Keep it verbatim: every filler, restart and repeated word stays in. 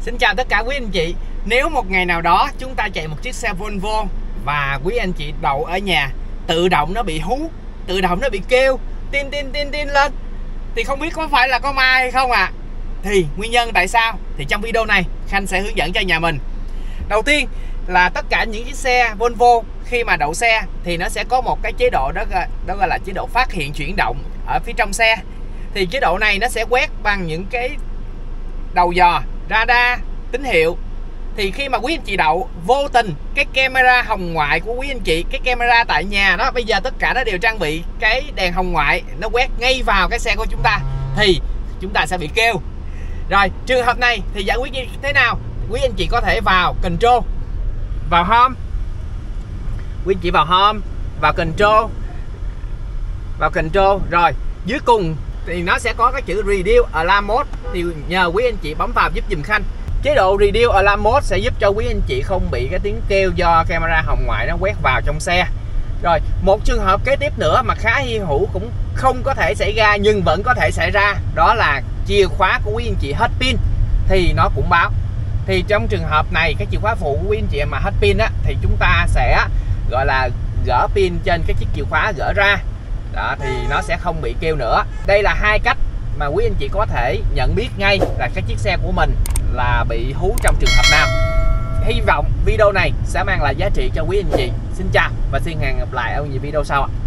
Xin chào tất cả quý anh chị. Nếu một ngày nào đó chúng ta chạy một chiếc xe Volvo và quý anh chị đậu ở nhà, tự động nó bị hú, tự động nó bị kêu tin tin tin tin lên, thì không biết có phải là có ma hay không ạ? À? Thì nguyên nhân tại sao? Thì trong video này Khanh sẽ hướng dẫn cho nhà mình. Đầu tiên là tất cả những chiếc xe Volvo khi mà đậu xe thì nó sẽ có một cái chế độ đó, đó gọi là chế độ phát hiện chuyển động ở phía trong xe. Thì chế độ này nó sẽ quét bằng những cái đầu dò, radar, tín hiệu. Thì khi mà quý anh chị đậu, vô tình cái camera hồng ngoại của quý anh chị, cái camera tại nhà đó, bây giờ tất cả nó đều trang bị cái đèn hồng ngoại, nó quét ngay vào cái xe của chúng ta thì chúng ta sẽ bị kêu. Rồi trường hợp này thì giải quyết như thế nào? Quý anh chị có thể vào control, vào home, quý anh chị vào home, vào control, vào control, rồi dưới cùng thì nó sẽ có cái chữ Reduce Alarm Mode, thì nhờ quý anh chị bấm vào giúp dùm Khanh. Chế độ Reduce Alarm Mode sẽ giúp cho quý anh chị không bị cái tiếng kêu do camera hồng ngoại nó quét vào trong xe. Rồi một trường hợp kế tiếp nữa mà khá hy hữu, cũng không có thể xảy ra nhưng vẫn có thể xảy ra, đó là chìa khóa của quý anh chị hết pin thì nó cũng báo. Thì trong trường hợp này cái chìa khóa phụ của quý anh chị mà hết pin á, thì chúng ta sẽ gọi là gỡ pin trên cái chiếc chìa khóa, gỡ ra đó, thì nó sẽ không bị kêu nữa. Đây là hai cách mà quý anh chị có thể nhận biết ngay là cái chiếc xe của mình là bị hú trong trường hợp nào. Hy vọng video này sẽ mang lại giá trị cho quý anh chị. Xin chào và xin hẹn gặp lại ở những video sau ạ.